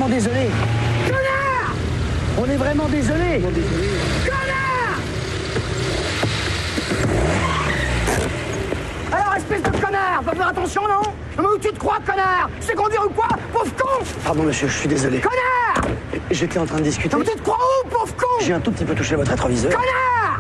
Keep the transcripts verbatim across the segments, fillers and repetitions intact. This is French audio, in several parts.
vraiment désolé. Connard! On est vraiment désolé. Connard! Alors, espèce de connard, faut faire attention, non? Mais où tu te crois, connard? Tu sais conduire ou quoi, pauvre con? Pardon, monsieur, je suis désolé. Connard! J'étais en train de discuter. Mais tu te crois où, pauvre con? J'ai un tout petit peu touché votre rétroviseur. Connard!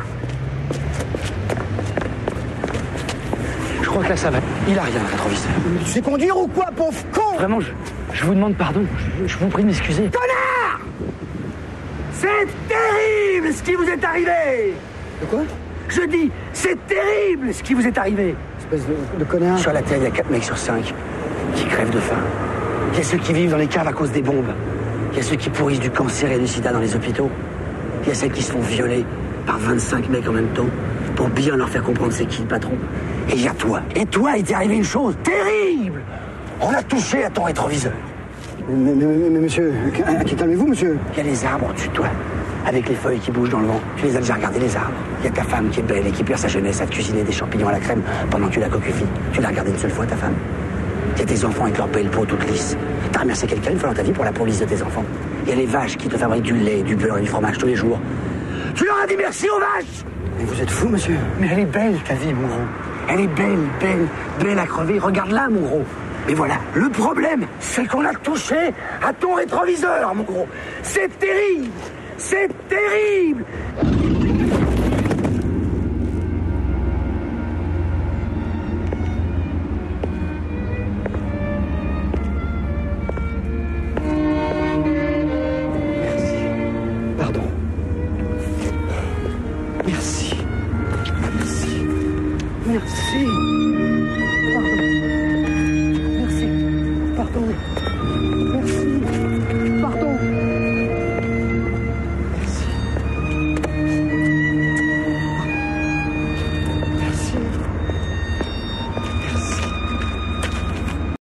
Je crois que là, ça va. Il a rien, le rétroviseur. Mais tu sais conduire ou quoi, pauvre con? Vraiment, je, je vous demande pardon. Je, je vous prie de m'excuser. Connard! C'est terrible ce qui vous est arrivé! De quoi? Je dis, c'est terrible ce qui vous est arrivé! Espèce de, de connard. Sur la Terre, il y a quatre mecs sur cinq qui crèvent de faim. Il y a ceux qui vivent dans les caves à cause des bombes. Il y a ceux qui pourrissent du cancer et du sida dans les hôpitaux. Il y a celles qui se font violer par vingt-cinq mecs en même temps pour bien leur faire comprendre c'est qui le patron. Et il y a toi. Et toi, il t'est arrivé une chose terrible. On a touché à ton rétroviseur. Mais, mais, mais, mais monsieur, calmez-vous, monsieur. Il y a les arbres au-dessus de toi, avec les feuilles qui bougent dans le vent. Tu les as déjà regardés, les arbres. Il y a ta femme qui est belle et qui perd sa jeunesse à te cuisiner des champignons à la crème pendant que tu la cocufies. Tu l'as regardée une seule fois, ta femme. Il y a tes enfants avec leur belle peau toute lisse. T'as remercié quelqu'un une fois dans ta vie pour la peau lisse de tes enfants. Il y a les vaches qui te fabriquent du lait, du beurre et du fromage tous les jours. Tu leur as dit merci aux vaches. Mais vous êtes fou, monsieur. Mais elle est belle, ta vie, mon gros. Elle est belle, belle, belle à crever. Regarde-la, mon gros. Mais voilà, le problème, c'est qu'on a touché à ton rétroviseur, mon gros. C'est terrible. C'est terrible. Merci. Pardon. Merci.